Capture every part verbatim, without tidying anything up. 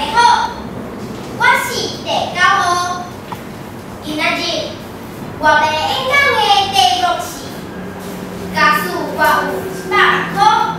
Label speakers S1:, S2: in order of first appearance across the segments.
S1: 好，我是第九号。今仔日我要演讲的题目是：假使我有一百万块，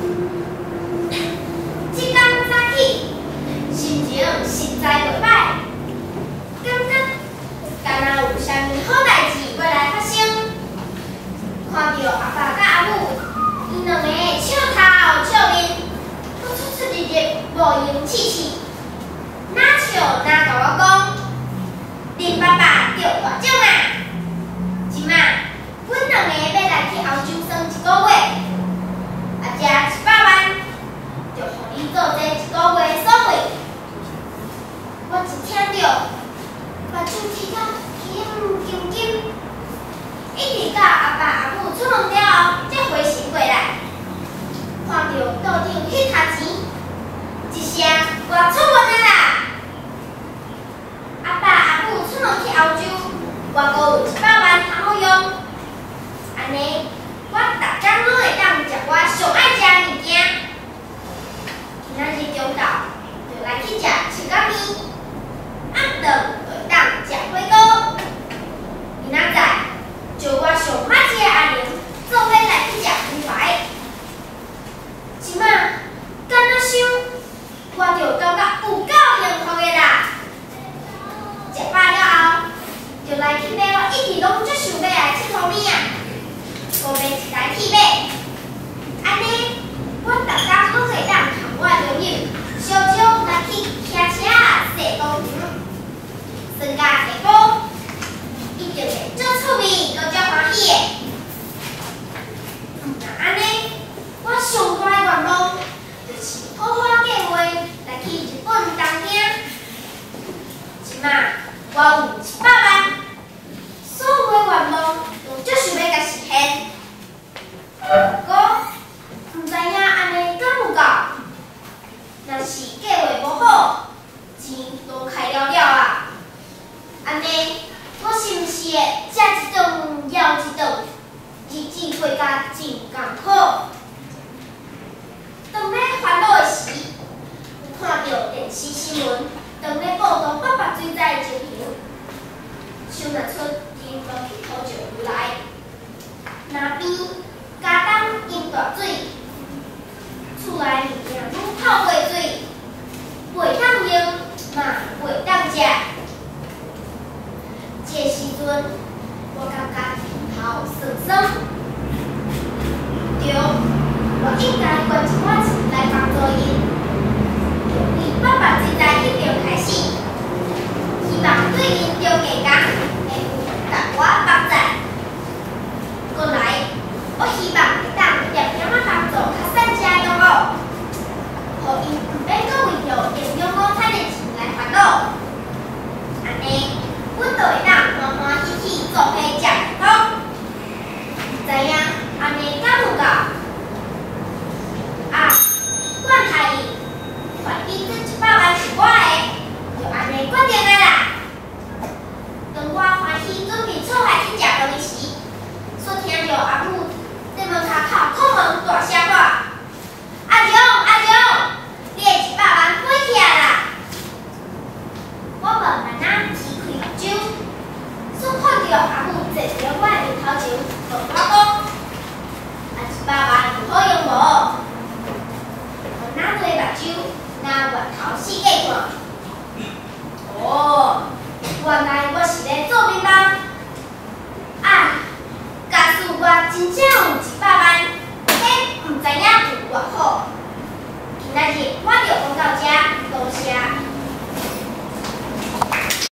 S1: 即天早起心情实在袂歹，感觉敢若有啥物好代志要来发生。看到阿爸甲阿母，因两个笑头笑面，搁出出入入无言气气，哪笑哪甲我讲，恁爸爸中大奖啦！即马阮两个要来去澳洲耍一个月，啊，食一百万，就互你做这一个月所费。我一听到，目睭起到金金金，一直到阿爸阿母出门了后，才回醒过来。看到桌顶迄沓钱，一声我出门了啦！阿爸阿母出门去澳洲，我阁有一百万通好用。安尼，我逐天拢会当食我上爱食的物件。今仔日中昼就来去食手擀面，暗顿就会当食火锅。明仔载就我上爱食的阿玲做伙来去食牛排。即马敢若想，我就感觉有够幸福的啦！食饱了后，就来去买我一直拢最想买的佚佗物啊，搁买一台铁马。安尼，我逐天拢会当同我的朋友小少来去骑车踅公园，算到下晡，一定会足趣味，搁足欢喜的。若安尼，我上大的愿望就是好好计划来去日本东京。即马我有一百万，所有的愿望都足想要甲实现。不过，毋知影安尼敢有够？若是计划无好，钱都开了了啊！安尼，我是毋是会食一顿枵一顿，日子过甲真艰苦？当咧烦恼的时，有看到电视新闻，当咧报道八八水灾的情形，想拿出天都去讨石油来，那边家当淹大水，厝内物件愈泡过水，袂当用，嘛袂当食。这时阵，我感觉头酸酸，对，我应该捐一寡钱来帮助因，由伊八八水灾迄边开始，希望对因着加工会有淡薄帮助。过来，我希望会当点点仔帮助较善食的动物，互因毋免阁为着营养午餐的钱来烦恼。安尼，阮就会当欢欢喜喜做伙食健康。毋知影安尼敢有够？啊，我太伊，反正这一百万是我的，就安尼决定的啦。当我欢喜准备出海去食饭的时，所听到阿母在门口口叩门大声喊：“阿强，阿强，你的一百万飞去啊啦！”我无慢仔提开目睭，所看到阿母坐伫我的面头前，就我讲：“啊，一百万有好用无？”我拿对目睭，拿源头四界看。哦，原来我是咧做面包。啊，假使我真正有一百万，迄毋知影有偌好。